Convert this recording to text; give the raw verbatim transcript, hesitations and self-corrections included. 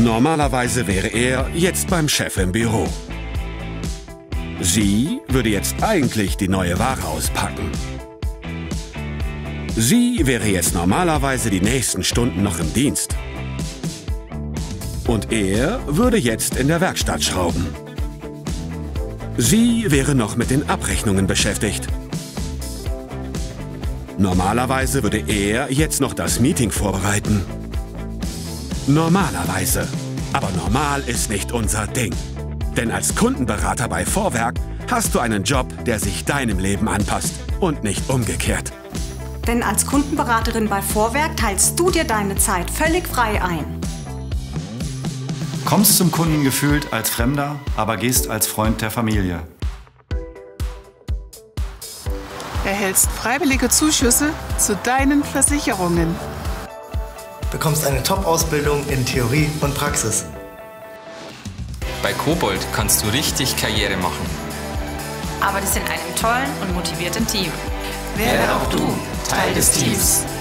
Normalerweise wäre er jetzt beim Chef im Büro. Sie würde jetzt eigentlich die neue Ware auspacken. Sie wäre jetzt normalerweise die nächsten Stunden noch im Dienst. Und er würde jetzt in der Werkstatt schrauben. Sie wäre noch mit den Abrechnungen beschäftigt. Normalerweise würde er jetzt noch das Meeting vorbereiten. Normalerweise. Aber normal ist nicht unser Ding. Denn als Kundenberater bei Vorwerk hast du einen Job, der sich deinem Leben anpasst und nicht umgekehrt. Denn als Kundenberaterin bei Vorwerk teilst du dir deine Zeit völlig frei ein. Kommst zum Kunden gefühlt als Fremder, aber gehst als Freund der Familie. Erhältst freiwillige Zuschüsse zu deinen Versicherungen. Bekommst eine Top-Ausbildung in Theorie und Praxis. Bei Kobold kannst du richtig Karriere machen. Arbeitest in einem tollen und motivierten Team. Werde auch du Teil des Teams.